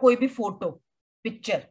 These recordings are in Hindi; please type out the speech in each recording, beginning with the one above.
कोई भी फोटो, पिक्चर,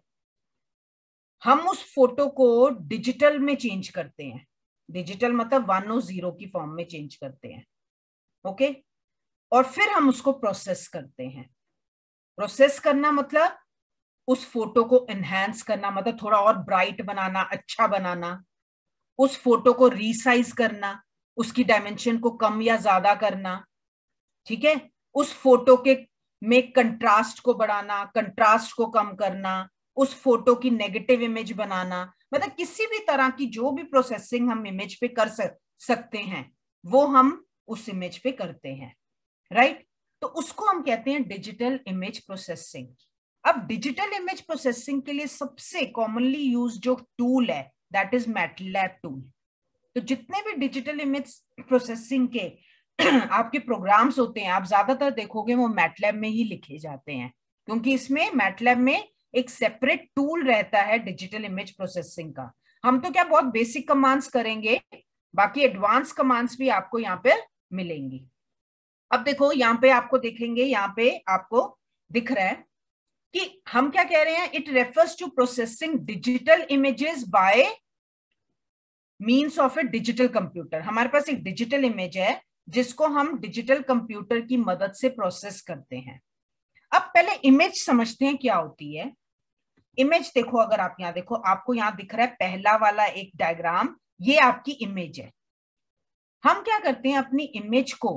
हम उस फोटो को डिजिटल में चेंज करते हैं। डिजिटल मतलब 1 और 0 की फॉर्म में चेंज करते हैं, ओके। और फिर हम उसको प्रोसेस करते हैं। प्रोसेस करना मतलब उस फोटो को एनहांस करना, मतलब थोड़ा और ब्राइट बनाना, अच्छा बनाना, उस फोटो को रीसाइज करना, उसकी डायमेंशन को कम या ज्यादा करना, ठीक है। उस फोटो के में कंट्रास्ट को बढ़ाना, कंट्रास्ट को कम करना, उस फोटो की नेगेटिव इमेज बनाना, मतलब किसी भी तरह की जो भी प्रोसेसिंग हम इमेज पे कर सकते हैं वो हम उस इमेज पे करते हैं, राइट। तो उसको हम कहते हैं डिजिटल इमेज प्रोसेसिंग। अब डिजिटल इमेज प्रोसेसिंग के लिए सबसे कॉमनली यूज जो टूल है दैट इज मैटलैब टूल। तो जितने भी डिजिटल इमेज प्रोसेसिंग के आपके प्रोग्राम्स होते हैं, आप ज्यादातर देखोगे वो मैटलैब में ही लिखे जाते हैं, क्योंकि इसमें मैटलैब में एक सेपरेट टूल रहता है डिजिटल इमेज प्रोसेसिंग का। हम तो क्या बहुत बेसिक कमांड्स करेंगे, बाकी एडवांस कमांड्स भी आपको यहाँ पे मिलेंगी। अब देखो यहाँ पे आपको देखेंगे, यहाँ पे आपको दिख रहा है कि हम क्या कह रहे हैं, it refers to processing digital images by means of a digital computer. हमारे पास एक डिजिटल इमेज है जिसको हम डिजिटल कंप्यूटर की मदद से प्रोसेस करते हैं। अब पहले इमेज समझते हैं क्या होती है। इमेज देखो, अगर आप यहाँ देखो, आपको यहाँ दिख रहा है पहला वाला एक डायग्राम, ये आपकी इमेज है। हम क्या करते हैं, अपनी इमेज को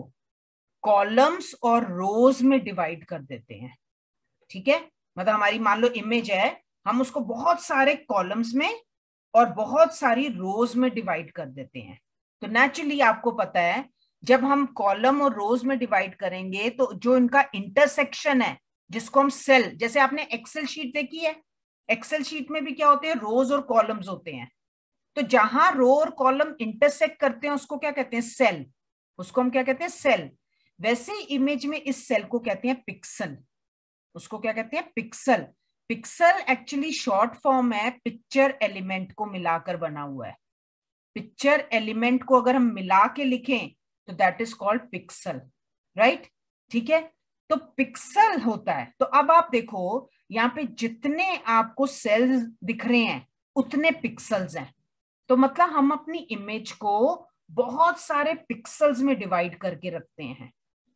कॉलम्स और रोज में डिवाइड कर देते हैं, ठीक है। मतलब हमारी मान लो इमेज है, हम उसको बहुत सारे कॉलम्स में और बहुत सारी रोज में डिवाइड कर देते हैं। तो नेचुरली आपको पता है जब हम कॉलम और रोज में डिवाइड करेंगे तो जो इनका इंटरसेक्शन है, जिसको हम सेल, जैसे आपने एक्सेल शीट देखी है, एक्सेल शीट में भी क्या होते हैं, रोज और कॉलम्स होते हैं। तो जहां रो और कॉलम इंटरसेक्ट करते हैं उसको क्या कहते हैं, सेल। उसको हम क्या कहते हैं, सेल। वैसे ही इमेज में इस सेल को कहते हैं पिक्सल। उसको क्या कहते हैं, pixel. Pixel actually short form है पिक्चर एलिमेंट को मिलाकर बना हुआ है। पिक्चर एलिमेंट को अगर हम मिला के लिखें तो that is called pixel, right, ठीक है। तो पिक्सल होता है। तो अब आप देखो यहाँ पे जितने आपको सेल्स दिख रहे हैं उतने पिक्सल्स हैं। तो मतलब हम अपनी इमेज को बहुत सारे पिक्सल्स में डिवाइड करके रखते हैं,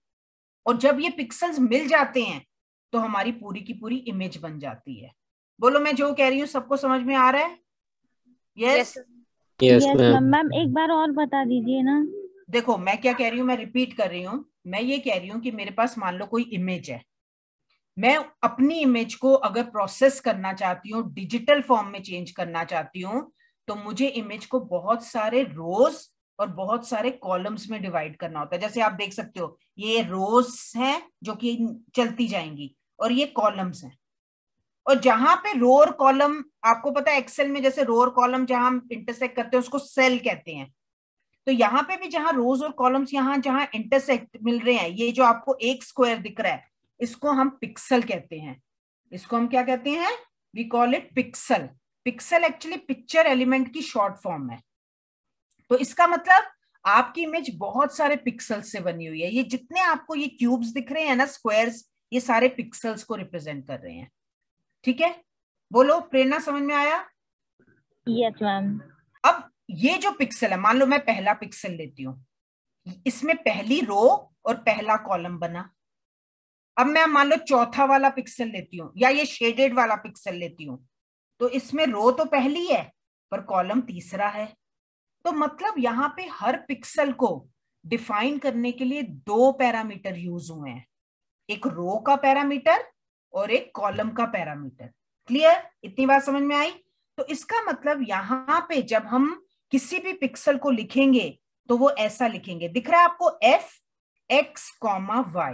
और जब ये पिक्सल्स मिल जाते हैं तो हमारी पूरी की पूरी इमेज बन जाती है। बोलो, मैं जो कह रही हूँ सबको समझ में आ रहा है? Yes. Yes yes ma'am. Ma'am. Ma'am एक बार और बता दीजिए ना। देखो मैं क्या कह रही हूँ, मैं रिपीट कर रही हूँ। मैं ये कह रही हूँ कि मेरे पास मान लो कोई इमेज है, मैं अपनी इमेज को अगर प्रोसेस करना चाहती हूँ, डिजिटल फॉर्म में चेंज करना चाहती हूँ, तो मुझे इमेज को बहुत सारे रोज और बहुत सारे कॉलम्स में डिवाइड करना होता है। जैसे आप देख सकते हो ये रोज हैं जो कि चलती जाएंगी और ये कॉलम्स हैं। और जहां पे रो और कॉलम, आपको पता है एक्सेल में जैसे रो और कॉलम जहां हम इंटरसेक्ट करते हैं उसको सेल कहते हैं। तो यहाँ पे भी जहां रोज और कॉलम्स यहाँ जहां इंटरसेक्ट मिल रहे हैं, ये जो आपको एक स्क्वायर दिख रहा है इसको हम पिक्सल कहते हैं। इसको हम क्या कहते हैं, we call it pixel. Pixel actually picture element की शॉर्ट फॉर्म है। तो इसका मतलब आपकी इमेज बहुत सारे पिक्सल्स से बनी हुई है। ये जितने आपको ये क्यूब्स दिख रहे हैं ना, स्क्वायर्स, ये सारे पिक्सल्स को रिप्रेजेंट कर रहे हैं, ठीक है। बोलो, प्रेरणा समझ में आया? Yes ma'am. अब ये जो पिक्सल है, मान लो मैं पहला पिक्सल लेती हूँ, इसमें पहली रो और पहला कॉलम बना। अब मैं मान लो चौथा वाला पिक्सल लेती हूँ या ये शेडेड वाला पिक्सल लेती हूँ, तो इसमें रो तो पहली है पर कॉलम तीसरा है। तो मतलब यहाँ पे हर पिक्सल को डिफाइन करने के लिए दो पैरामीटर यूज हुए हैं, एक रो का पैरामीटर और एक कॉलम का पैरामीटर। क्लियर? इतनी बात समझ में आई? तो इसका मतलब यहाँ पे जब हम किसी भी पिक्सल को लिखेंगे तो वो ऐसा लिखेंगे, दिख रहा है आपको, F X comma Y.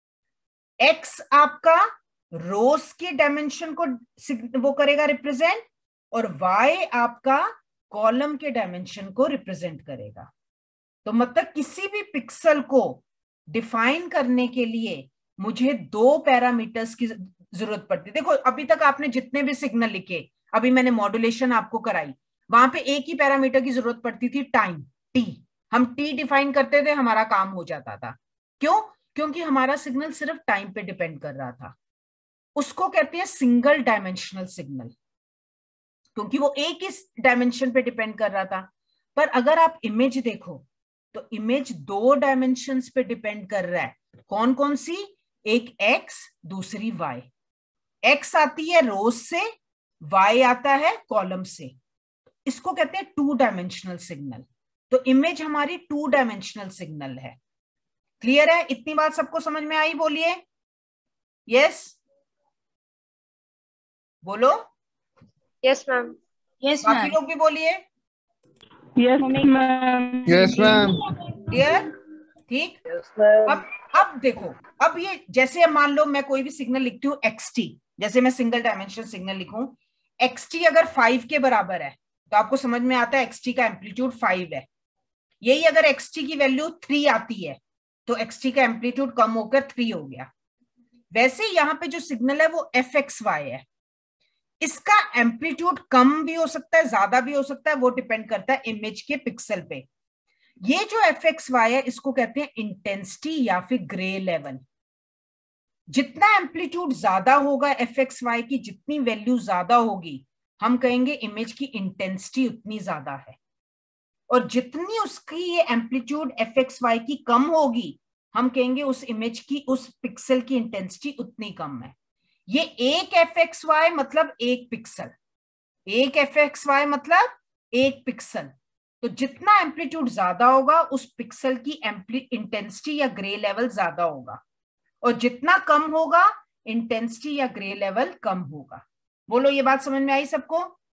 X आपका रोज के डायमेंशन को वो करेगा रिप्रेजेंट, और वाई आपका कॉलम के डायमेंशन को रिप्रेजेंट करेगा। तो मतलब किसी भी पिक्सल को डिफाइन करने के लिए मुझे दो पैरामीटर्स की जरूरत पड़ती है। देखो अभी तक आपने जितने भी सिग्नल लिखे, अभी मैंने मॉड्यूलेशन आपको कराई, वहां पे एक ही पैरामीटर की जरूरत पड़ती थी, टाइम, टी। हम टी डिफाइन करते थे, हमारा काम हो जाता था। क्यों? क्योंकि हमारा सिग्नल सिर्फ टाइम पे डिपेंड कर रहा था। उसको कहते हैं सिंगल डायमेंशनल सिग्नल, क्योंकि वो एक ही डायमेंशन पे डिपेंड कर रहा था। पर अगर आप इमेज देखो तो इमेज 2 डायमेंशंस पे डिपेंड कर रहा है। कौन कौन सी? एक x, दूसरी y। x आती है रोज से, y आता है कॉलम से। इसको कहते हैं 2 डायमेंशनल सिग्नल। तो इमेज हमारी 2 डायमेंशनल सिग्नल है। क्लियर है? इतनी बात सबको समझ में आई? बोलिए यस। बोलो यस मैम। यस बाकी मैम। लोग भी बोलिए। Yes ma'am. Yes ma'am. Clear? ठीक। अब देखो, अब ये जैसे मान लो मैं कोई भी सिग्नल लिखती हूँ xt, जैसे मैं सिंगल डायमेंशनल सिग्नल लिखूं, xt अगर 5 के बराबर है तो आपको समझ में आता है xt का एम्पलीट्यूड 5 है। यही अगर xt की वैल्यू 3 आती है तो xt का एम्पलीट्यूड कम होकर 3 हो गया। वैसे यहाँ पे जो सिग्नल है वो fxy है। इसका एम्पलीट्यूड कम भी हो सकता है, ज्यादा भी हो सकता है, वो डिपेंड करता है इमेज के पिक्सल पे। ये जो fxy है इसको कहते हैं इंटेंसिटी या फिर ग्रे लेवल। जितना एम्पलीट्यूड ज्यादा होगा fxy की, जितनी वैल्यू ज्यादा होगी, हम कहेंगे इमेज की इंटेंसिटी उतनी ज्यादा है। और जितनी उसकी ये एम्पलीट्यूड fxy की कम होगी, हम कहेंगे उस इमेज की, उस पिक्सल की इंटेंसिटी उतनी कम है। ये एक fxy मतलब एक पिक्सल, एक fxy मतलब एक पिक्सल। तो जितना एम्पलीट्यूड ज्यादा होगा उस पिक्सल की इंटेंसिटी या ग्रे लेवल ज्यादा होगा, और जितना कम होगा इंटेंसिटी या ग्रे लेवल कम होगा। बोलो ये बात समझ में आई सबको?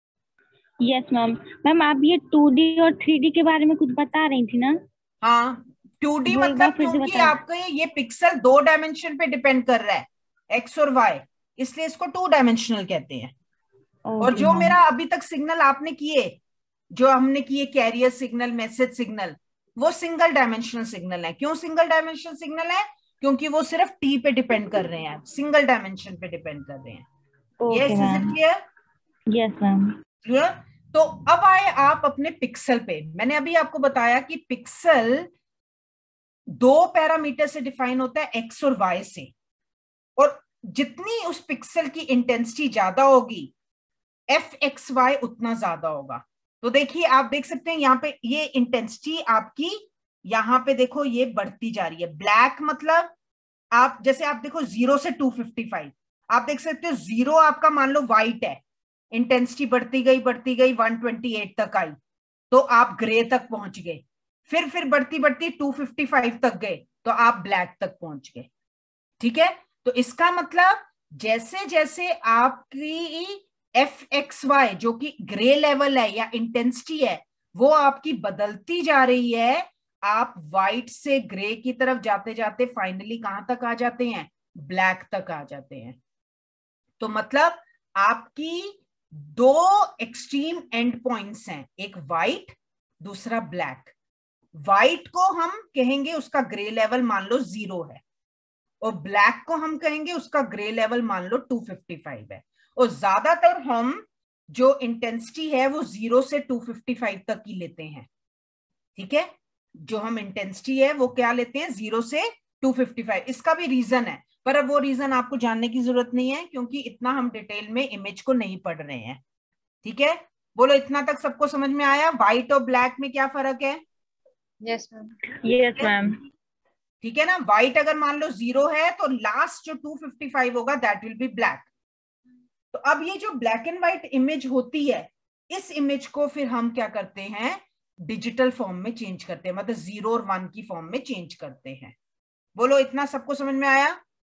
Yes ma'am. मैम आप ये 2D और 3D के बारे में कुछ बता रही थी ना? हाँ, 2D वो एक बार मतलब फिर से क्योंकि बता। आपका ये पिक्सल 2 डायमेंशन पे डिपेंड कर रहा है, एक्स और वाई, इसलिए इसको 2 डायमेंशनल कहते हैं। और ओके जो मैम। मेरा अभी तक सिग्नल आपने किए, जो हमने किए कैरियर सिग्नल, मैसेज सिग्नल, वो सिंगल डायमेंशनल सिग्नल है। क्यों सिंगल डायमेंशनल सिग्नल है? क्योंकि वो सिर्फ टी पे डिपेंड कर रहे हैं, सिंगल डायमेंशन पे डिपेंड कर रहे हैं। Okay yes, is it ma'am. Clear? Yes ma'am. Clear? तो अब आए आप अपने पिक्सल पे। मैंने अभी आपको बताया कि पिक्सल 2 पैरामीटर से डिफाइन होता है, एक्स और वाई से। और जितनी उस पिक्सल की इंटेंसिटी ज्यादा होगी, fxy उतना ज्यादा होगा। तो देखिए, आप देख सकते हैं यहाँ पे ये इंटेंसिटी आपकी, यहाँ पे देखो ये बढ़ती जा रही है। ब्लैक मतलब आप जैसे आप देखो 0 से 255, आप देख सकते हो 0 आपका मान लो व्हाइट है, इंटेंसिटी बढ़ती गई 128 तक आई, तो आप ग्रे तक पहुंच गए। फिर बढ़ती बढ़ती 255 तक गए तो आप ब्लैक तक पहुंच गए। ठीक है? तो इसका मतलब जैसे जैसे आपकी fxy जो कि ग्रे लेवल है या इंटेंसिटी है, वो आपकी बदलती जा रही है, आप व्हाइट से ग्रे की तरफ जाते जाते फाइनली कहां तक आ जाते हैं? ब्लैक तक आ जाते हैं। तो मतलब आपकी 2 एक्सट्रीम एंड पॉइंट्स हैं, एक व्हाइट, दूसरा ब्लैक। व्हाइट को हम कहेंगे उसका ग्रे लेवल मान लो 0 है, और ब्लैक को हम कहेंगे उसका ग्रे लेवल मान लो 255 है। और ज्यादातर हम जो इंटेंसिटी है वो 0 से 255 तक ही लेते हैं। ठीक है? जो हम इंटेंसिटी है वो क्या लेते हैं? 0 से 255। इसका भी रीजन है, पर अब वो रीजन आपको जानने की जरूरत नहीं है, क्योंकि इतना हम डिटेल में इमेज को नहीं पढ़ रहे हैं। ठीक है? बोलो इतना तक सबको समझ में आया? व्हाइट और ब्लैक में क्या फर्क है? Yes ma'am. Yes ma'am. ठीक है ना? व्हाइट अगर मान लो 0 है तो लास्ट जो 255 होगा दैट विल बी ब्लैक। तो अब ये जो ब्लैक एंड व्हाइट इमेज होती है, इस इमेज को फिर हम क्या करते हैं? डिजिटल फॉर्म में चेंज करते हैं, मतलब 0 और 1 की फॉर्म में चेंज करते हैं। बोलो इतना सबको समझ में आया?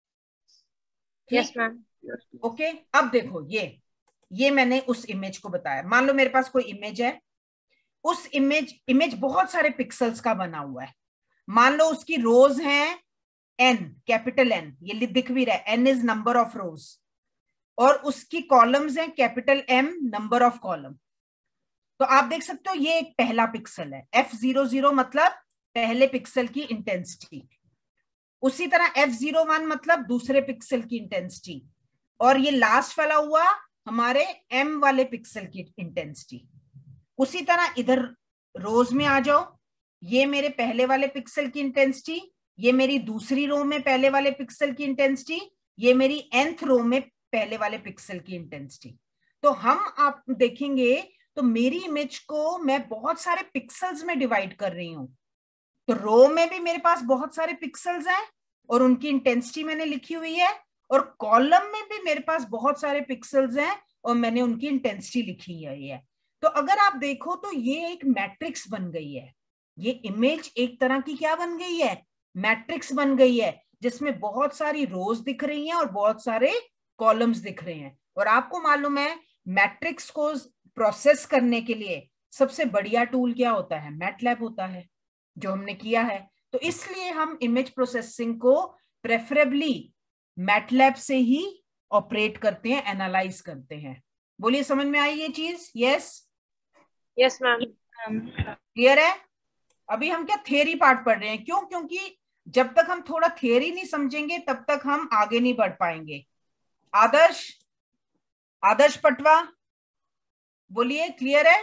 Yes ma'am. ओके। अब देखो ये मैंने उस इमेज को बताया। मान लो मेरे पास कोई इमेज है, उस इमेज बहुत सारे पिक्सल्स का बना हुआ है। मान लो उसकी रोज हैं n, कैपिटल N, ये दिख भी रहा है, n is number of rows, और उसकी कॉलम्स हैं capital M, number of column. तो आप देख सकते हो ये एक पहला पिक्सल है, F00 मतलब पहले पिक्सल की इंटेंसिटी। उसी तरह F01 मतलब दूसरे पिक्सल की इंटेंसिटी, और ये लास्ट वाला हुआ हमारे M वाले पिक्सल की इंटेंसिटी। उसी तरह इधर रोज में आ जाओ, ये मेरे पहले वाले पिक्सल की इंटेंसिटी, ये मेरी दूसरी रो में पहले वाले पिक्सल की इंटेंसिटी, ये मेरी nth रो में पहले वाले पिक्सल की इंटेंसिटी। तो हम आप देखेंगे तो मेरी इमेज को मैं बहुत सारे पिक्सल्स में डिवाइड कर रही हूं। तो रो में भी मेरे पास बहुत सारे पिक्सल्स हैं और उनकी इंटेंसिटी मैंने लिखी हुई है, और कॉलम में भी मेरे पास बहुत सारे पिक्सल्स हैं और मैंने उनकी इंटेंसिटी लिखी है। तो अगर आप देखो तो ये एक मैट्रिक्स बन गई है। ये इमेज एक तरह की क्या बन गई है, मैट्रिक्स बन गई है, जिसमें बहुत सारी रोज दिख रही हैं और बहुत सारे कॉलम्स दिख रहे हैं। और आपको मालूम है मैट्रिक्स को प्रोसेस करने के लिए सबसे बढ़िया टूल क्या होता है, मैटलैब होता है, जो हमने किया है। तो इसलिए हम इमेज प्रोसेसिंग को प्रेफरेबली मैटलैब से ही ऑपरेट करते हैं, एनालाइज करते हैं। बोलिए समझ में आई ये चीज? Yes yes ma'am. क्लियर है? अभी हम क्या थियरी पार्ट पढ़ रहे हैं, क्यों? क्योंकि जब तक हम थोड़ा थियरी नहीं समझेंगे तब तक हम आगे नहीं बढ़ पाएंगे। आदर्श, आदर्श पटवा बोलिए, क्लियर है?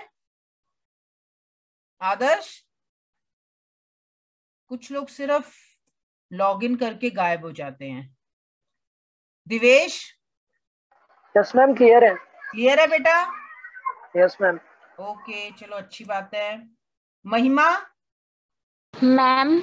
आदर्श, कुछ लोग सिर्फ लॉगिन करके गायब हो जाते हैं। दिवेश? यस मैम, क्लियर है। क्लियर है बेटा? Yes ma'am. ओके, चलो अच्छी बात है। महिमा? मैम।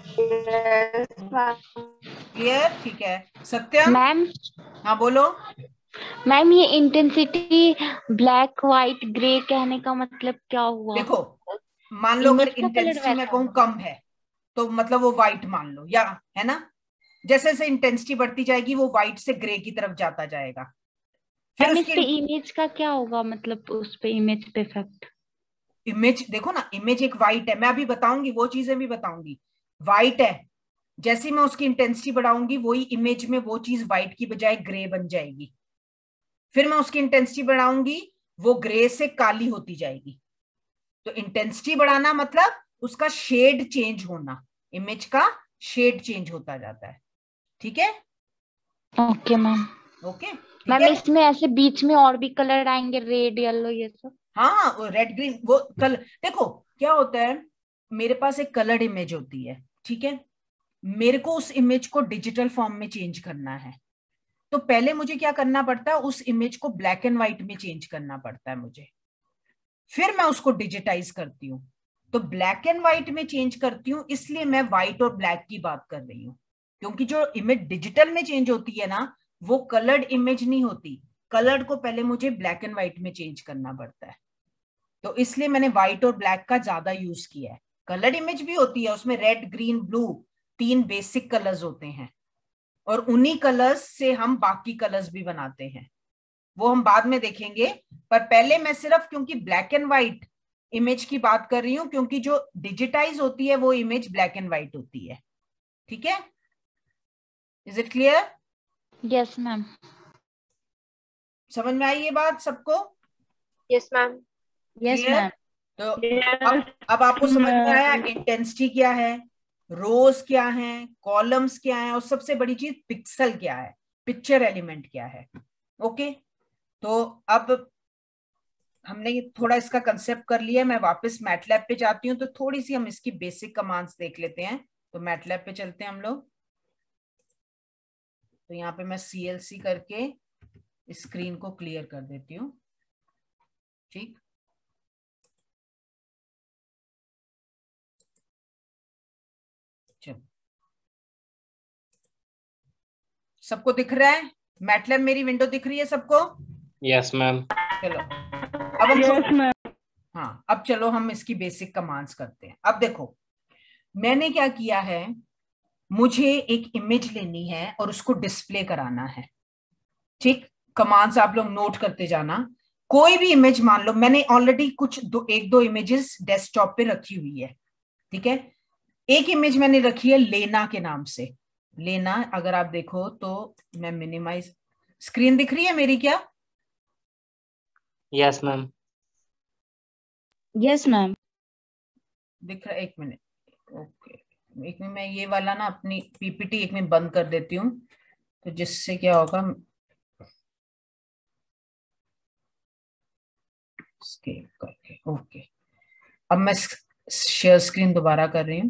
क्लियर, ठीक है। सत्यम? मैम। हाँ बोलो। मैम ये इंटेंसिटी ब्लैक व्हाइट ग्रे कहने का मतलब क्या हुआ? देखो, मान लो अगर इमेज का कलर इंटेंसिटी मैं वैसा कहूँ होगा। कम है तो मतलब वो व्हाइट मान लो, या है ना, जैसे जैसे इंटेंसिटी बढ़ती जाएगी वो व्हाइट से ग्रे की तरफ जाता जाएगा। फिर मैम इस पे उसकी इमेज का क्या होगा, मतलब उस पे इमेज पे इफेक्ट? इमेज देखो ना, इमेज एक व्हाइट है, मैं अभी बताऊंगी, वो चीजें भी बताऊंगी। व्हाइट है, जैसे मैं उसकी इंटेंसिटी बढ़ाऊंगी वही इमेज में वो चीज व्हाइट की बजाय ग्रे बन जाएगी। फिर मैं उसकी इंटेंसिटी बढ़ाऊंगी, वो ग्रे से काली होती जाएगी। तो इंटेंसिटी बढ़ाना मतलब उसका शेड चेंज होना, इमेज का शेड चेंज होता जाता है। ठीक है? Okay ma'am. ओके, ठीक मैम है। इसमें ऐसे बीच में और भी कलर आएंगे, रेड येलो ये सब? हाँ, वो रेड ग्रीन वो कलर, देखो क्या होता है, मेरे पास एक कलर्ड इमेज होती है, ठीक है, मेरे को उस इमेज को डिजिटल फॉर्म में चेंज करना है। तो पहले मुझे क्या करना पड़ता है, उस इमेज को ब्लैक एंड व्हाइट में चेंज करना पड़ता है मुझे, फिर मैं उसको डिजिटाइज करती हूँ। तो ब्लैक एंड व्हाइट में चेंज करती हूँ, इसलिए मैं व्हाइट और ब्लैक की बात कर रही हूँ। क्योंकि जो इमेज डिजिटल में चेंज होती है ना, वो कलर्ड इमेज नहीं होती, कलर्ड को पहले मुझे ब्लैक एंड व्हाइट में चेंज करना पड़ता है। तो इसलिए मैंने व्हाइट और ब्लैक का ज्यादा यूज किया है। कलर्ड इमेज भी होती है, उसमें red green blue 3 basic colours होते हैं, और उन्हीं कलर्स से हम बाकी कलर्स भी बनाते हैं, वो हम बाद में देखेंगे। पर पहले मैं सिर्फ क्योंकि ब्लैक एंड व्हाइट इमेज की बात कर रही हूं, क्योंकि जो डिजिटाइज होती है वो इमेज ब्लैक एंड व्हाइट होती है। ठीक है? Is it clear? Yes ma'am. समझ में आई ये बात सबको? Yes ma'am. Yes clear? Ma'am. तो अब आपको समझ में आया इंटेंसिटी क्या है, रोज क्या है, कॉलम्स क्या है, और सबसे बड़ी चीज पिक्सल क्या है, पिक्चर एलिमेंट क्या है। ओके, तो अब हमने ये थोड़ा इसका कंसेप्ट कर लिया, मैं वापस मैटलैब पे जाती हूँ, तो थोड़ी सी हम इसकी बेसिक कमांड्स देख लेते हैं। तो मैटलैब पे चलते हैं हम लोग। तो यहाँ पे मैं CLC करके स्क्रीन को क्लियर कर देती हूँ। ठीक, चलो सबको दिख रहा है? मैटलैब मेरी विंडो दिख रही है सबको? Yes ma'am. चलो अब हम यस मैम। हाँ, अब चलो हम इसकी बेसिक कमांड्स करते हैं। अब देखो मैंने क्या किया है, मुझे एक इमेज लेनी है और उसको डिस्प्ले कराना है। ठीक, कमांड्स आप लोग नोट करते जाना। कोई भी इमेज मान लो, मैंने ऑलरेडी कुछ एक दो इमेजेस डेस्कटॉप पे रखी हुई है। ठीक है, एक इमेज मैंने रखी है लेना के नाम से। लेना, अगर आप देखो तो मैं मिनिमाइज, स्क्रीन दिख रही है मेरी क्या? Yes ma'am. Yes ma'am. दिख रहा है? एक मिनट, ओके, एक मिनट, मैं ये वाला ना अपनी PPT एक मिनट बंद कर देती हूँ, तो जिससे क्या होगा, स्केप करके, ओके। अब मैं शेयर स्क्रीन दोबारा कर रही हूँ।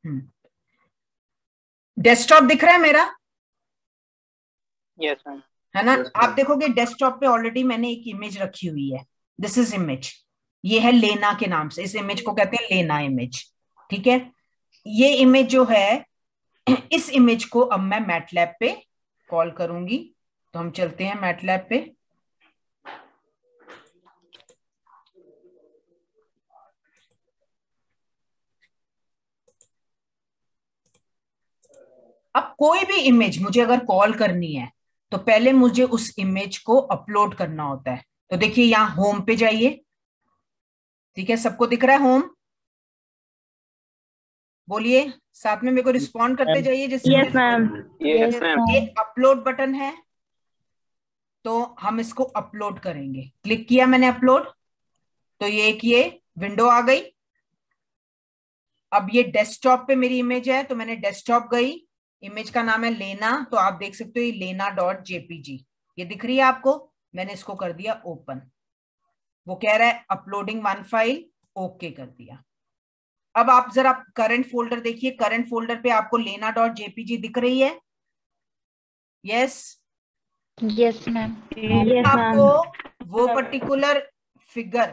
डेस्कटॉप दिख रहा है मेरा? Yes ma'am. है ना? आप देखोगे डेस्कटॉप पे ऑलरेडी मैंने एक इमेज रखी हुई है। दिस इज इमेज, ये है लेना के नाम से, इस इमेज को कहते हैं लेना इमेज। ठीक है, ये इमेज जो है, इस इमेज को अब मैं मैटलैब पे कॉल करूंगी। तो हम चलते हैं मैटलैब पे। अब कोई भी इमेज मुझे अगर कॉल करनी है तो पहले मुझे उस इमेज को अपलोड करना होता है। तो देखिए यहां होम पे जाइए। ठीक है, सबको दिख रहा है होम? बोलिए साथ में, मेरे को रिस्पॉन्ड करते जाइए जैसे। Yes ma'am. Yes ma'am. ये अपलोड बटन है, तो हम इसको अपलोड करेंगे। क्लिक किया मैंने अपलोड, तो ये विंडो आ गई। अब ये डेस्कटॉप पे मेरी इमेज है, तो मैंने डेस्कटॉप गई, इमेज का नाम है लेना। तो आप देख सकते हो ये लेना.jpg ये दिख रही है आपको। मैंने इसको कर दिया ओपन। वो कह रहा है अपलोडिंग वन फाइल, ओके कर दिया। अब आप जरा करंट फोल्डर देखिए, करंट फोल्डर पे आपको लेना.jpg दिख रही है? Yes yes ma'am. आपको वो पर्टिकुलर फिगर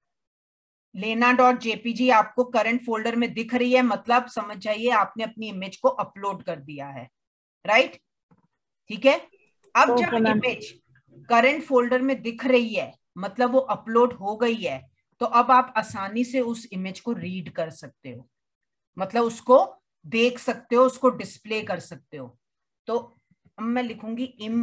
लेना.jpg आपको करंट फोल्डर में दिख रही है, मतलब समझ जाइए आपने अपनी इमेज को अपलोड कर दिया है। राइट? ठीक है, अब जब इमेज करंट फोल्डर में दिख रही है मतलब वो अपलोड हो गई है, तो अब आप आसानी से उस इमेज को रीड कर सकते हो, मतलब उसको देख सकते हो, उसको डिस्प्ले कर सकते हो। तो अब मैं लिखूंगी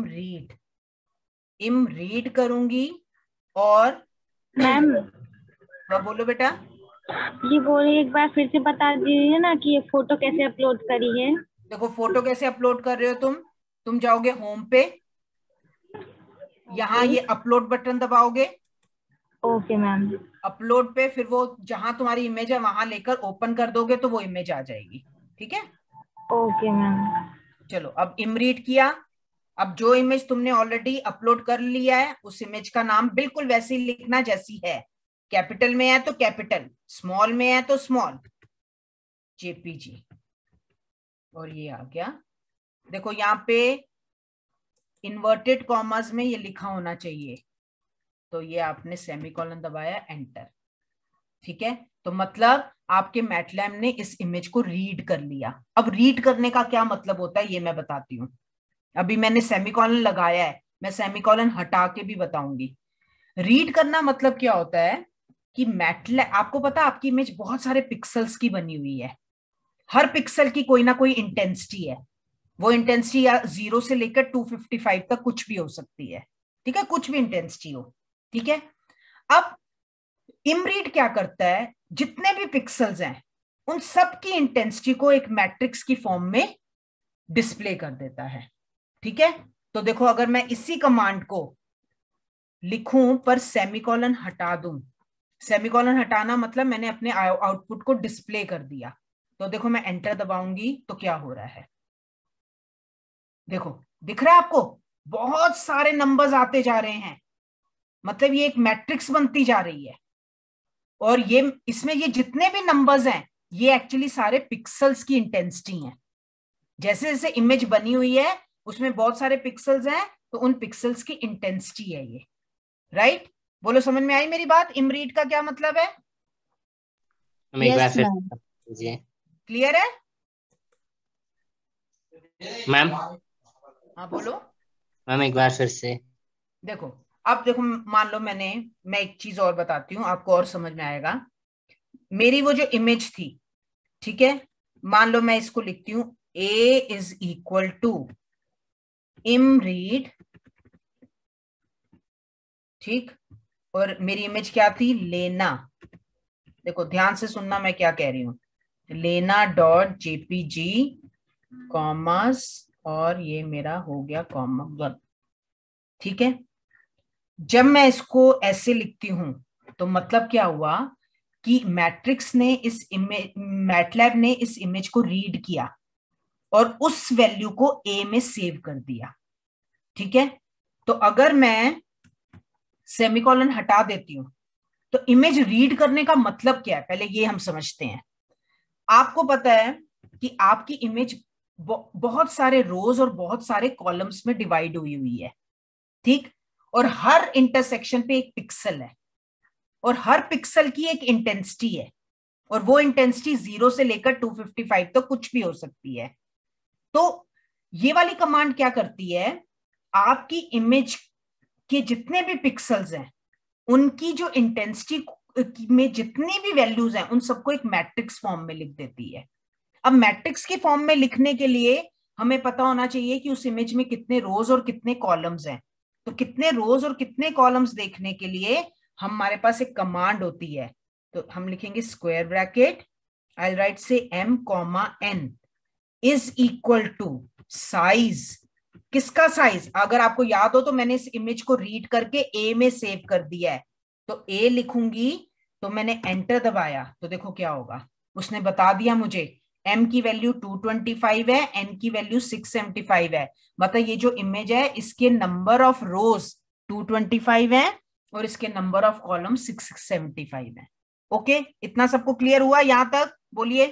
इम रीड करूंगी। और मैम हाँ बोलो बेटा। ये बोलिए, एक बार फिर से बता दीजिए ना कि ये फोटो कैसे अपलोड करी है। देखो फोटो कैसे अपलोड कर रहे हो तुम जाओगे होम पे, यहाँ ये अपलोड बटन दबाओगे। Okay ma'am. अपलोड पे फिर वो जहां तुम्हारी इमेज है वहां लेकर ओपन कर दोगे तो वो इमेज आ जाएगी। ठीक है, ओके मैम। चलो अब इमरीड किया। अब जो इमेज तुमने ऑलरेडी अपलोड कर लिया है उस इमेज का नाम बिल्कुल वैसे ही लिखना जैसी है। कैपिटल में है तो कैपिटल, स्मॉल में है तो स्मॉल, जेपीजी। और ये आ गया। देखो यहाँ पे इन्वर्टेड कॉमर्स में ये लिखा होना चाहिए, तो ये आपने सेमीकोलन दबाया, एंटर। ठीक है, तो मतलब आपके मैटलैब ने इस इमेज को रीड कर लिया। अब रीड करने का क्या मतलब होता है ये मैं बताती हूँ। अभी मैंने सेमीकोलन लगाया है, मैं सेमीकोलन हटा के भी बताऊंगी। रीड करना मतलब क्या होता है कि मैटलैब, आपको पता है आपकी इमेज बहुत सारे पिक्सल्स की बनी हुई है, हर पिक्सल की कोई ना कोई इंटेंसिटी है। वो इंटेंसिटी या 0 से लेकर 255 तक कुछ भी हो सकती है। ठीक है, कुछ भी इंटेंसिटी हो। ठीक है, अब इमरीड क्या करता है, जितने भी पिक्सल्स हैं उन सब की इंटेंसिटी को एक मैट्रिक्स की फॉर्म में डिस्प्ले कर देता है। ठीक है, तो देखो अगर मैं इसी कमांड को लिखूं पर सेमीकोलन हटा दूं, सेमीकोलन हटाना मतलब मैंने अपने आउटपुट को डिस्प्ले कर दिया। तो देखो मैं एंटर दबाऊंगी तो क्या हो रहा है, देखो दिख रहा है आपको, बहुत सारे नंबर्स आते जा रहे हैं, मतलब ये एक मैट्रिक्स बनती जा रही है। और ये इसमें ये जितने भी नंबर्स हैं ये एक्चुअली सारे पिक्सल्स की इंटेंसिटी हैं। जैसे जैसे इमेज बनी हुई है उसमें बहुत सारे पिक्सल्स हैं, तो उन पिक्सल्स की इंटेंसिटी है ये। राइट? बोलो समझ में आई मेरी बात? इमरीड का क्या मतलब है? क्लियर है मैम? हाँ बोलो। मैम एक बार फिर से। देखो अब देखो, मान लो मैं एक चीज और बताती हूँ आपको और समझ में आएगा। मेरी वो जो इमेज थी, ठीक है, मान लो मैं इसको लिखती हूँ A is equal to imread. ठीक, और मेरी इमेज क्या थी, लेना। देखो ध्यान से सुनना मैं क्या कह रही हूँ, लेना.jpg कॉमर्स और ये मेरा हो गया कॉमा 1। ठीक है, जब मैं इसको ऐसे लिखती हूं तो मतलब क्या हुआ कि मैट्रिक्स ने इस इमेज, मैटलैब ने इस इमेज को रीड किया और उस वैल्यू को A में सेव कर दिया। ठीक है, तो अगर मैं सेमीकोलन हटा देती हूं तो इमेज रीड करने का मतलब क्या है, पहले ये हम समझते हैं। आपको पता है कि आपकी इमेज बहुत सारे रोज और बहुत सारे कॉलम्स में डिवाइड हुई हुई है, ठीक, और हर इंटरसेक्शन पे एक पिक्सल है और हर पिक्सल की एक इंटेंसिटी है, और वो इंटेंसिटी 0 से लेकर 255 तो कुछ भी हो सकती है। तो ये वाली कमांड क्या करती है, आपकी इमेज के जितने भी पिक्सल्स हैं उनकी जो इंटेंसिटी में जितनी भी वैल्यूज हैं उन सबको एक मैट्रिक्स फॉर्म में लिख देती है। अब मैट्रिक्स के फॉर्म में लिखने के लिए हमें पता होना चाहिए कि उस इमेज में कितने रोज और कितने कॉलम्स हैं। तो कितने रोज और कितने कॉलम्स देखने के लिए हमारे पास एक कमांड होती है, तो हम लिखेंगे स्क्वायर ब्रैकेट, आई राइट से m comma n is equal to size. किसका साइज? अगर आपको याद हो तो मैंने इस इमेज को रीड करके a में सेव कर दिया है, तो a लिखूंगी, तो मैंने एंटर दबाया तो देखो क्या होगा, उसने बता दिया मुझे m की वैल्यू 225 है, n की वैल्यू 675 है। मतलब ये जो इमेज है इसके नंबर ऑफ रोज 225 है और इसके नंबर ऑफ कॉलम 675 है। ओके, इतना सबको क्लियर हुआ यहां तक? बोलिए।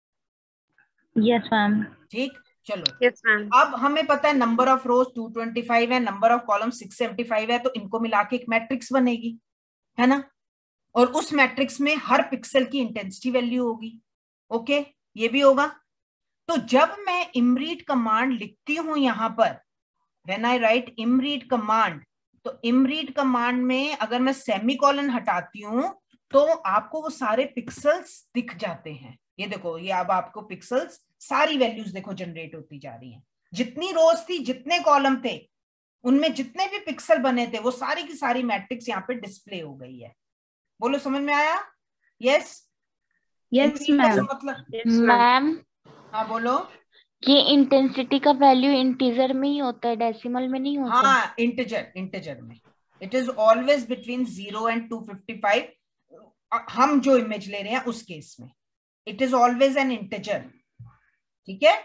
Yes ma'am. ठीक, चलो। Yes, ma'am. अब हमें पता है नंबर ऑफ रोज 225 है, नंबर ऑफ कॉलम 675 है, तो इनको मिला के एक मैट्रिक्स बनेगी, है ना, और उस मैट्रिक्स में हर पिक्सल की इंटेंसिटी वैल्यू होगी। ओके, ये भी होगा। तो जब मैं imread कमांड लिखती हूं यहां पर, when I write imread command, तो imread कमांड में अगर मैं सेमीकोलन हटाती हूं तो आपको वो सारे पिक्सल्स दिख जाते हैं। ये देखो, ये अब आपको पिक्सल्स सारी वैल्यूज देखो जनरेट होती जा रही हैं। जितनी रोज थी, जितने कॉलम थे, उनमें जितने भी पिक्सल बने थे वो सारी की सारी मैट्रिक्स यहाँ पे डिस्प्ले हो गई है। बोलो, समझ में आया? Yes yes ma'am. मतलब Yes, ma'am. मैम, हाँ बोलो। ये इंटेंसिटी का वैल्यू इंटीजर में ही होता है, डेसिमल में नहीं होता? हाँ, इंटीजर में it is always between 0 and 255। हम जो इमेज ले रहे हैं उस केस में it is always an integer, ठीक है।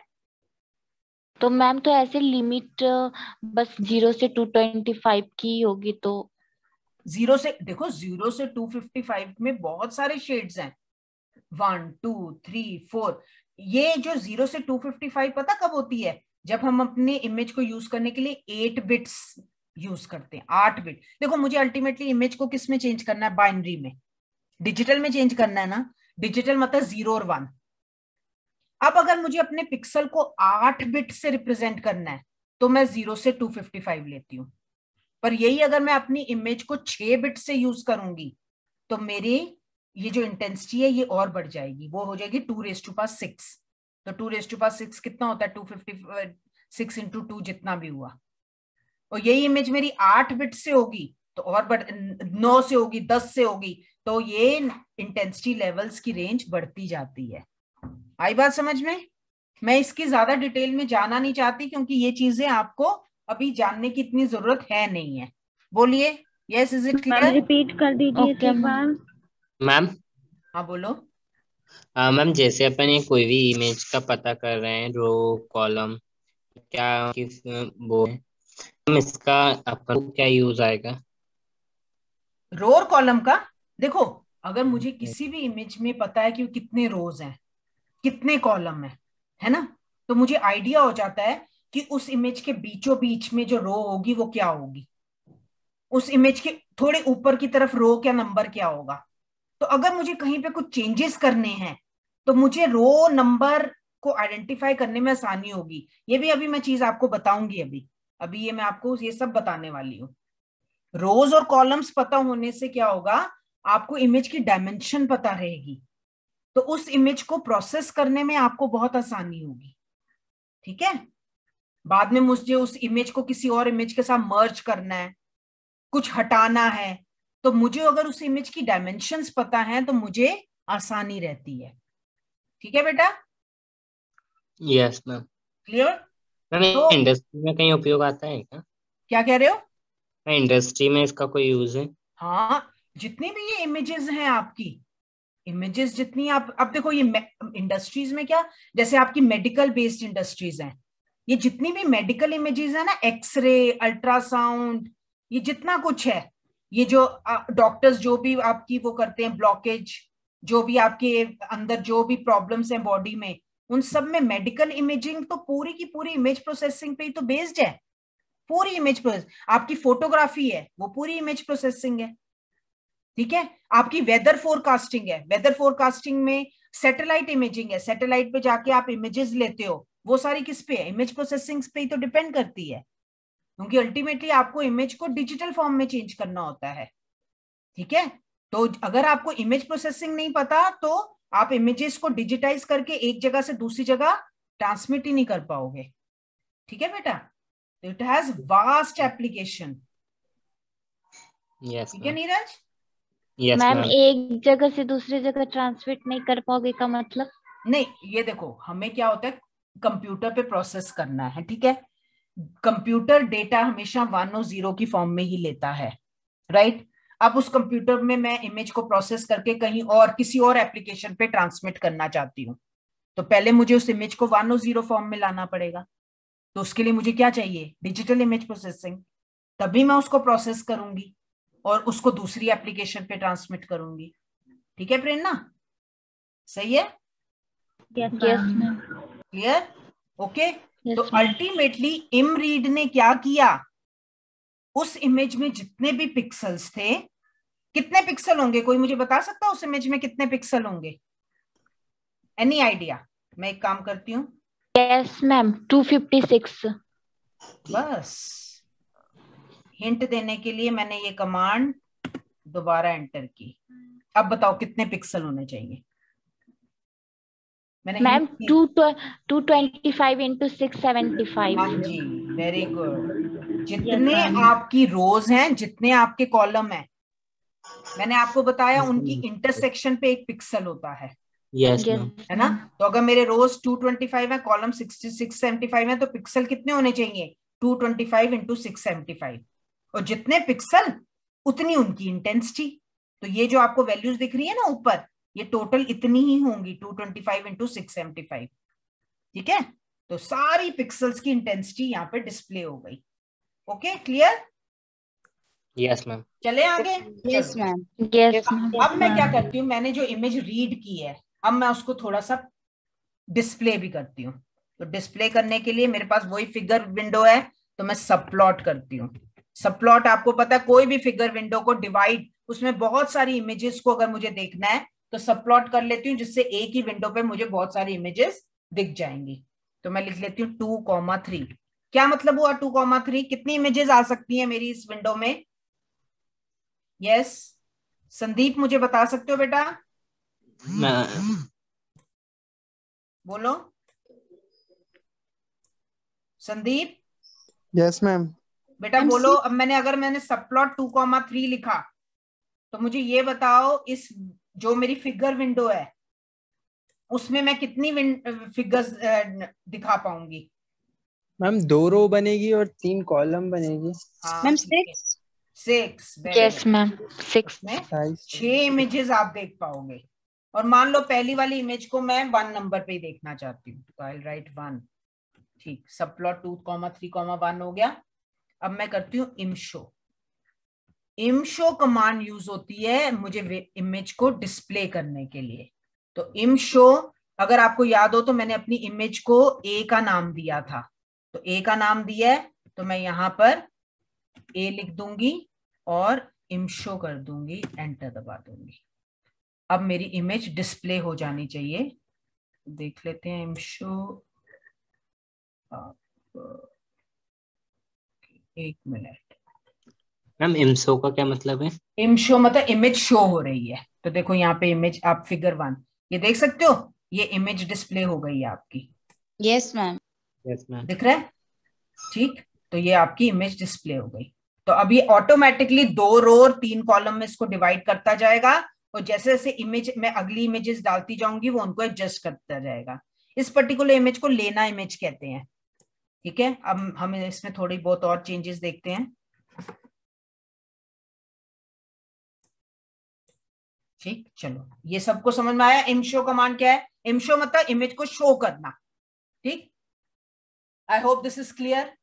तो मैम, तो ऐसे लिमिट बस 0 से 225 की होगी तो? 0 से देखो, 0 से 255 में बहुत सारे शेड्स हैं, 1 2 3 4। ये जो 0 से 255 पता कब होती है? जब हम अपने इमेज को यूज करने के लिए 8 बिट्स यूज करते हैं, 8 बिट। देखो, मुझे अल्टीमेटली इमेज को किस में चेंज करना है? बाइनरी में, डिजिटल में चेंज करना है ना। डिजिटल मतलब 0 और 1। अब अगर मुझे अपने पिक्सल को 8 बिट से रिप्रेजेंट करना है तो मैं 0 से 255 लेती हूँ। पर यही अगर मैं अपनी इमेज को 6 बिट से यूज करूंगी तो मेरी ये जो इंटेंसिटी है ये और बढ़ जाएगी, वो हो जाएगी 2⁶। तो 2⁶ कितना होता है? 256 इंटू 2 जितना भी हुआ। और यही इमेज मेरी 8 बिट से होगी तो और 9 से होगी, 10 से होगी, तो ये इंटेंसिटी लेवल्स की रेंज बढ़ती जाती है। आई बात समझ में? मैं इसकी ज्यादा डिटेल में जाना नहीं चाहती क्योंकि ये चीजें आपको अभी जानने की इतनी जरूरत है नहीं है। बोलिए, yes, is it clear? Repeat कर दीजिए एक बार। मैम। हाँ बोलो। मैम, जैसे अपन ये कोई भी इमेज का पता कर रहे हैं, रो कॉलम क्या किस वो है, हम इसका अपन को क्या यूज आएगा? रो और कॉलम का? देखो, अगर मुझे किसी भी इमेज में पता है कि कितने रोज हैं, कितने कॉलम है ना, तो मुझे आइडिया हो जाता है कि उस इमेज के बीचों बीच में जो रो होगी वो क्या होगी, उस इमेज के थोड़े ऊपर की तरफ रो क्या नंबर क्या होगा। तो अगर मुझे कहीं पे कुछ चेंजेस करने हैं तो मुझे रो नंबर को आइडेंटिफाई करने में आसानी होगी। ये भी अभी मैं चीज आपको बताऊंगी। अभी अभी ये मैं आपको ये सब बताने वाली हूँ। रोज और कॉलम्स पता होने से क्या होगा, आपको इमेज की डायमेंशन पता रहेगी, तो उस इमेज को प्रोसेस करने में आपको बहुत आसानी होगी, ठीक है। बाद में मुझे उस इमेज को किसी और इमेज के साथ मर्ज करना है, कुछ हटाना है, तो मुझे अगर उस इमेज की डायमेंशंस पता है तो मुझे आसानी रहती है, ठीक है बेटा? Yes ma'am. क्लियर? मैम, तो इंडस्ट्री में कहीं उपयोग आता है क्या? क्या कह रहे हो? इंडस्ट्री में इसका कोई यूज है? हाँ, जितनी भी ये इमेजेस हैं आपकी, इमेजेस जितनी आप, अब देखो ये इंडस्ट्रीज में क्या, जैसे आपकी मेडिकल बेस्ड इंडस्ट्रीज हैं, ये जितनी भी मेडिकल इमेजेस है ना, एक्सरे, अल्ट्रासाउंड, ये जितना कुछ है, ये जो डॉक्टर्स जो भी आपकी वो करते हैं, ब्लॉकेज, जो भी आपके अंदर जो भी प्रॉब्लम्स हैं बॉडी में, उन सब में मेडिकल इमेजिंग तो पूरी की पूरी इमेज प्रोसेसिंग पे ही तो बेस्ड है, पूरी इमेज प्रोसेस। आपकी फोटोग्राफी है वो पूरी इमेज प्रोसेसिंग है, ठीक है। आपकी वेदर फोरकास्टिंग है, वेदर फोरकास्टिंग में सैटेलाइट इमेजिंग है, सैटेलाइट पे जाके आप इमेजेस लेते हो, वो सारी किस पे है, इमेज प्रोसेसिंग पे ही तो डिपेंड करती है, क्योंकि अल्टीमेटली आपको इमेज को डिजिटल फॉर्म में चेंज करना होता है, ठीक है। तो अगर आपको इमेज प्रोसेसिंग नहीं पता तो आप इमेजेस को डिजिटाइज करके एक जगह से दूसरी जगह ट्रांसमिट ही नहीं कर पाओगे, ठीक है बेटा। तो it has vast application, yes ठीक है ma'am. Neeraj. Yes ma'am ma'am. एक जगह से दूसरी जगह ट्रांसमिट नहीं कर पाओगे का मतलब? नहीं, ये देखो हमें क्या होता है, कंप्यूटर पे प्रोसेस करना है, ठीक है। कंप्यूटर डेटा हमेशा 1 और 0 की फॉर्म में ही लेता है, राइट। अब उस कंप्यूटर में मैं इमेज को प्रोसेस करके कहीं और किसी और एप्लीकेशन पे ट्रांसमिट करना चाहती हूँ, तो पहले मुझे उस इमेज को 1 और 0 फॉर्म में लाना पड़ेगा। तो उसके लिए मुझे क्या चाहिए, डिजिटल इमेज प्रोसेसिंग, तभी मैं उसको प्रोसेस करूंगी और उसको दूसरी एप्लीकेशन पे ट्रांसमिट करूंगी, ठीक है प्रेरणा, सही है। Yes ma'am. Clear, okay. Yes, तो ma'am. अल्टीमेटली इमरीड ने क्या किया, उस इमेज में जितने भी पिक्सल्स थे, कितने पिक्सल होंगे, कोई मुझे बता सकता है उस इमेज में कितने पिक्सल होंगे, एनी आइडिया। मैं एक काम करती हूँ, यस मैम 256। बस हिंट देने के लिए मैंने ये कमांड दोबारा एंटर की। अब बताओ कितने पिक्सल होने चाहिए, मैंने मैम hint की। 225 इंटू 675। हाँ जी, वेरी गुड। जितने ma'am. आपकी रोज हैं, जितने आपके कॉलम हैं, मैंने आपको बताया उनकी इंटरसेक्शन पे एक पिक्सल होता है, यस मैम। है ना। तो अगर मेरे रोज 225 है, कॉलम 675 है, तो पिक्सल कितने होने चाहिए, 225 इंटू 675, और जितने पिक्सल उतनी उनकी इंटेंसिटी। तो ये जो आपको वैल्यूज दिख रही है ना ऊपर, ये टोटल इतनी ही होंगी, 225 इंटू 675, ठीक है। तो सारी पिक्सल्स की इंटेंसिटी यहाँ पे डिस्प्ले हो गई, ओके क्लियर। Yes ma'am. चले आगे, यस चलो। मैम। Yes ma'am. अब मैं क्या करती हूँ, मैंने जो इमेज रीड की है, अब मैं उसको थोड़ा सा डिस्प्ले भी करती हूँ। तो डिस्प्ले करने के लिए मेरे पास वही फिगर विंडो है, तो मैं सब प्लॉट करती हूँ। सब प्लॉट आपको पता है, कोई भी फिगर विंडो को डिवाइड, उसमें बहुत सारी इमेजेस को अगर मुझे देखना है तो सब प्लॉट कर लेती हूँ, जिससे एक ही विंडो पे मुझे बहुत सारी इमेजेस दिख जाएंगी। तो मैं लिख लेती हूँ 2,3। क्या मतलब हुआ 2,3, कितनी इमेजेस आ सकती है मेरी इस विंडो में। यस संदीप, मुझे बता सकते हो बेटा, बोलो संदीप। Yes ma'am. बेटा बोलो, अब मैंने सब प्लॉट 2,3 लिखा, तो मुझे ये बताओ इस जो मेरी फिगर विंडो है उसमें मैं कितनी फिगर्स दिखा पाऊंगी। मैम 2 रो बनेगी और 3 कॉलम बनेगी। हाँ मैम ठीक है, 6। Yes ma'am 6। में 28। 6 इमेजेस आप देख पाओगे। और मान लो पहली वाली इमेज को मैं 1 नंबर पे ही देखना चाहती हूँ, तो आई राइट 1, ठीक। सब प्लॉट 2,3,1 हो गया। अब मैं करती हूँ इमशो। इमशो कमांड यूज होती है मुझे इमेज को डिस्प्ले करने के लिए। तो इमशो, अगर आपको याद हो तो मैंने अपनी इमेज को ए का नाम दिया था, तो ए का नाम दिया है, तो मैं यहां पर ए लिख दूंगी और इमशो कर दूंगी, एंटर दबा दूंगी। अब मेरी इमेज डिस्प्ले हो जानी चाहिए, देख लेते हैं इमशो। एक मिनट। मैम इमसो का क्या मतलब है? इमशो मतलब इमेज शो हो रही है, तो देखो यहाँ पे इमेज, आप फिगर 1 ये देख सकते हो, ये इमेज डिस्प्ले हो गई है आपकी। Yes ma'am. Yes ma'am. दिख रहा है, ठीक। तो ये आपकी इमेज डिस्प्ले हो गई। तो अब ये ऑटोमेटिकली 2 रो और 3 कॉलम में इसको डिवाइड करता जाएगा, और जैसे जैसे इमेज मैं अगली इमेजेस डालती जाऊंगी वो उनको एडजस्ट करता जाएगा। इस पर्टिकुलर इमेज को लेना इमेज कहते हैं, ठीक है। अब हम इसमें थोड़ी बहुत और चेंजेस देखते हैं, ठीक। चलो ये सबको समझ में आया। इमशो कमांड क्या है, इमशो मतलब इमेज को शो करना, ठीक। I hope this is clear.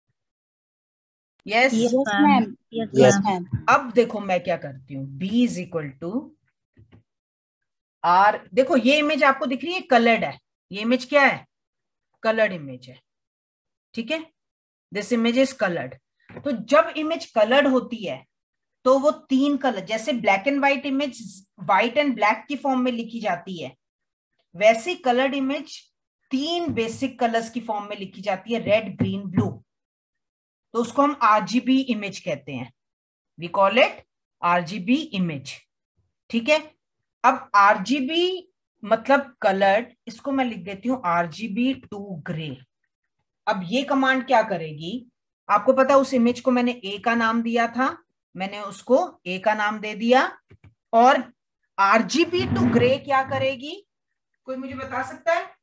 Yes yes ma'am. Yes ma'am. अब देखो मैं क्या करती हूँ, B is equal to R। देखो ये इमेज आपको दिख रही है, कलर्ड है, ये इमेज क्या है? कलर्ड इमेज है, ठीक है। This image is coloured. तो जब इमेज कलर्ड होती है तो वो 3 कलर, जैसे black and white image white and black की फॉर्म में लिखी जाती है, वैसी कलर्ड इमेज 3 बेसिक कलर्स की फॉर्म में लिखी जाती है, रेड, ग्रीन, ब्लू। तो उसको हम आरजीबी इमेज कहते हैं। We call it RGB image, ठीक है। अब आरजीबी मतलब कलर्ड, इसको मैं लिख देती हूं आरजीबी टू ग्रे। अब ये कमांड क्या करेगी? आपको पता है उस इमेज को मैंने ए का नाम दिया था, मैंने उसको ए का नाम दे दिया। और आरजीबी टू ग्रे क्या करेगी? कोई मुझे बता सकता है?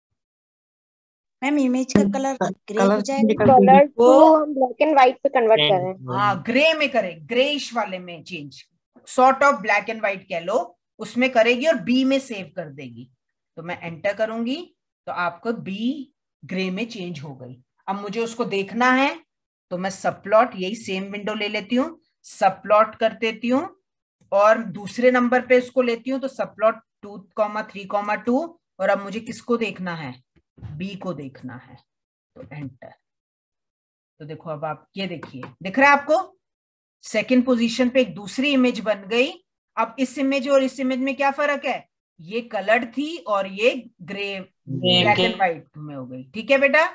मैम इमेज का कलर ग्रे हो जाएगा। कलर वो को हम ब्लैक एंड व्हाइट पे कन्वर्ट कर रहे हैं। हाँ, ग्रे में करे, ग्रेइश वाले में change, sort of black and white कह लो, उसमें करेगी और बी में सेव कर देगी। तो मैं एंटर करूंगी तो आपको बी ग्रे में चेंज हो गई। अब मुझे उसको देखना है तो मैं सब प्लॉट, यही सेम विंडो ले लेती हूँ, सब प्लॉट कर देती हूँ और दूसरे नंबर पे इसको लेती हूँ, तो सब प्लॉट 2,3,2। और अब मुझे किसको देखना है? बी को देखना है, तो एंटर। तो देखो अब आप ये देखिए, दिख रहा है आपको? सेकंड पोजीशन पे एक दूसरी इमेज बन गई। अब इस इमेज और इस इमेज में क्या फर्क है? ये कलर्ड थी और ये ग्रे, ब्लैक एंड व्हाइट में हो गई, ठीक है बेटा?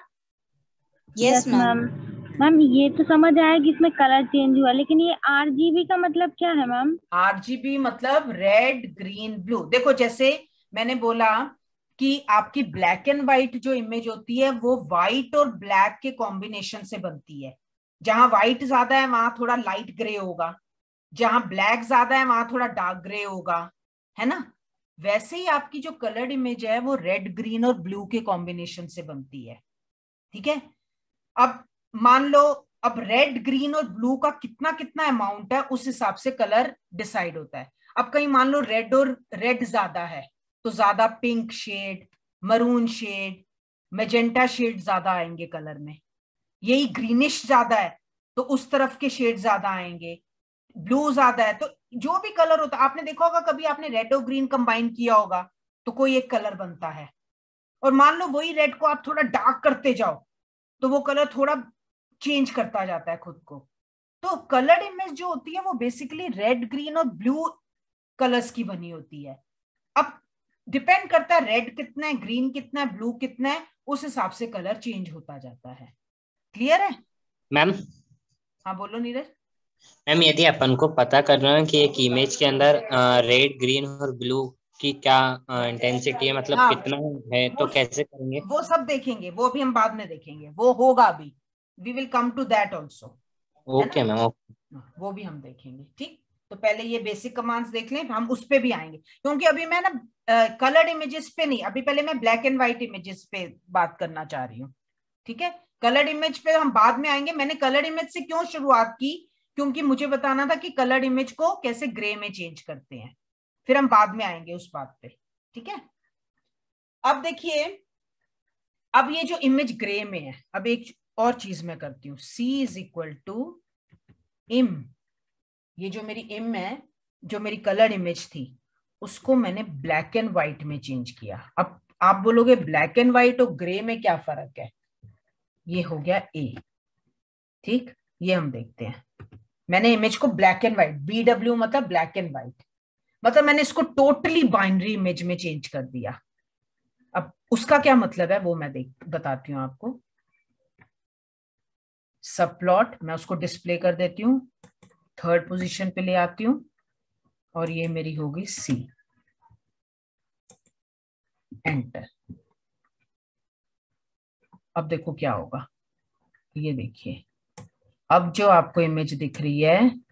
Yes ma'am. मैम ये तो समझ आया कि इसमें कलर चेंज हुआ, लेकिन ये आरजीबी का मतलब क्या है मैम? आरजीबी मतलब रेड, ग्रीन, ब्लू। देखो जैसे मैंने बोला कि आपकी ब्लैक एंड व्हाइट जो इमेज होती है वो व्हाइट और ब्लैक के कॉम्बिनेशन से बनती है। जहां व्हाइट ज्यादा है वहां थोड़ा लाइट ग्रे होगा, जहां ब्लैक ज्यादा है वहां थोड़ा डार्क ग्रे होगा, है ना? वैसे ही आपकी जो कलर्ड इमेज है वो रेड, ग्रीन और ब्लू के कॉम्बिनेशन से बनती है, ठीक है। अब मान लो, अब रेड, ग्रीन और ब्लू का कितना कितना अमाउंट है उस हिसाब से कलर डिसाइड होता है। अब कहीं मान लो रेड और रेड ज्यादा है तो ज्यादा pink shade, maroon shade, magenta shade ज्यादा आएंगे कलर में। यही ग्रीनिश ज्यादा है तो उस तरफ के शेड ज्यादा आएंगे। ब्लू ज्यादा है तो जो भी कलर होता है, आपने देखा होगा कभी आपने रेड और ग्रीन कंबाइन किया होगा तो कोई एक कलर बनता है। और मान लो वही रेड को आप थोड़ा डार्क करते जाओ तो वो कलर थोड़ा चेंज करता जाता है खुद को। तो कलर्ड इमेज जो होती है वो बेसिकली रेड, ग्रीन और ब्लू कलर्स की बनी होती है। अब डिपेंड करता है रेड कितना है, ग्रीन कितना है, ब्लू कितना है, उस हिसाब से कलर चेंज होता जाता है। क्लियर है? मैम हाँ बोलो नीरज। मैम यदि अपन को पता करना है कि एक इमेज के अंदर रेड, ग्रीन और ब्लू की क्या इंटेंसिटी है, मतलब हाँ, कितना है, तो कैसे करेंगे? वो सब देखेंगे, वो अभी हम बाद में देखेंगे, वो होगा अभी, we will come to that also. Okay ma'am, वो भी हम देखेंगे, ठीक। तो पहले ये बेसिक कमांड्स देख लें, हम उस पे भी आएंगे, क्योंकि अभी मैं ना कलर्ड इमेजेस पे नहीं, अभी पहले मैं ब्लैक एंड व्हाइट इमेजेस पे बात करना चाह रही हूँ, ठीक है। कलर्ड इमेज पे हम बाद में आएंगे। मैंने कलर्ड इमेज से क्यों शुरुआत की? क्योंकि मुझे बताना था कि कलर्ड इमेज को कैसे ग्रे में चेंज करते हैं, फिर हम बाद में आएंगे उस बात पे, ठीक है। अब देखिए, अब ये जो इमेज ग्रे में है, अब एक और चीज मैं करती हूँ, C इज इक्वल टू इम। ये जो मेरी इम है, जो मेरी कलर्ड इमेज थी, उसको मैंने ब्लैक एंड व्हाइट में चेंज किया। अब आप बोलोगे ब्लैक एंड व्हाइट और ग्रे में क्या फर्क है? ये हो गया A, ठीक। ये हम देखते हैं। मैंने इमेज को ब्लैक एंड व्हाइट, BW मतलब ब्लैक एंड व्हाइट, मतलब मैंने इसको टोटली बाइनरी इमेज में चेंज कर दिया। अब उसका क्या मतलब है वो मैं बताती हूँ आपको। सब प्लॉट, मैं उसको डिस्प्ले कर देती हूँ, थर्ड पोजीशन पे ले आती हूँ और ये मेरी होगी C, एंटर। अब देखो क्या होगा, ये देखिए, अब जो आपको इमेज दिख रही है